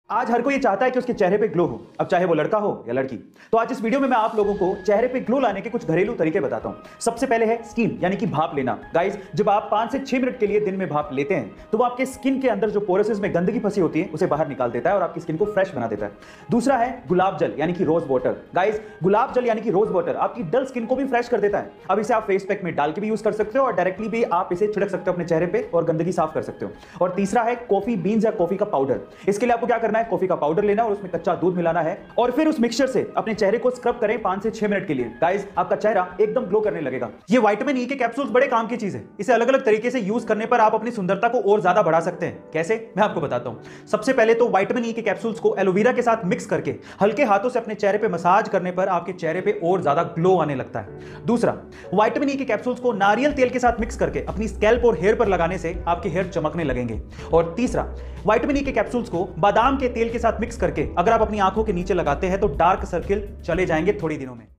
आज हर कोई ये चाहता है कि उसके चेहरे पे ग्लो हो, अब चाहे वो लड़का हो या लड़की। तो आज इस वीडियो में मैं आप लोगों को चेहरे पे ग्लो लाने के कुछ घरेलू तरीके बताता हूं। सबसे पहले है स्टीम यानी कि भाप लेना। गाइस, जब आप 5 से 6 मिनट के लिए दिन में भाप लेते हैं तो वो आपके स्किन के अंदर जो पोरसेस में गंदगी फंसी होती है उसे बाहर निकाल देता है और आपकी स्किन को फ्रेश बना देता है। दूसरा है गुलाब जल यानी कि रोज वाटर। गाइस, गुलाब जल यानी कि रोज वाटर आपकी डल स्किन को भी फ्रेश कर देता है। अब इसे आप फेस पैक में डाल के भी यूज कर सकते हो और डायरेक्टली भी आप इसे छिड़क सकते हो अपने चेहरे पे और गंदगी साफ कर सकते हो। और तीसरा है कॉफी बीन्स या कॉफी का पाउडर। इसके लिए आपको क्या करना है, कॉफी का पाउडर लेना और उसमें कच्चा दूध मिलाना है और फिर उस मिक्सचर से अपने चेहरे को स्क्रब करें 5 से 6 मिनट के लिए। गाइस, आपका चेहरा एकदम ग्लो करने लगेगा। ये विटामिन ई के कैप्सूल्स बड़े काम की चीज है। इसे अलग अलग तरीके से यूज करने पर आप अपनी सुंदरता को और ज्यादा बढ़ा सकते हैं। कैसे, मैं आपको बताता हूं। सबसे पहले तो विटामिन ई के कैप्सूल्स को एलोवेरा के साथ मिक्स करके हल्के हाथों से अपने चेहरे पे मसाज करने पर आपके चेहरे पे और ज्यादा ग्लो आने लगता है। दूसरा, विटामिन ई के कैप्सूल्स को नारियल तेल के साथ मिक्स करके अपनी स्कैल्प और हेयर पर लगाने से आपके हेयर चमकने लगेंगे। और तीसरा, विटामिन ई के कैप्सूल्स को बादाम के तेल के साथ मिक्स करके अगर आप अपनी आंखों के नीचे लगाते हैं तो डार्क सर्किल चले जाएंगे थोड़ी दिनों में।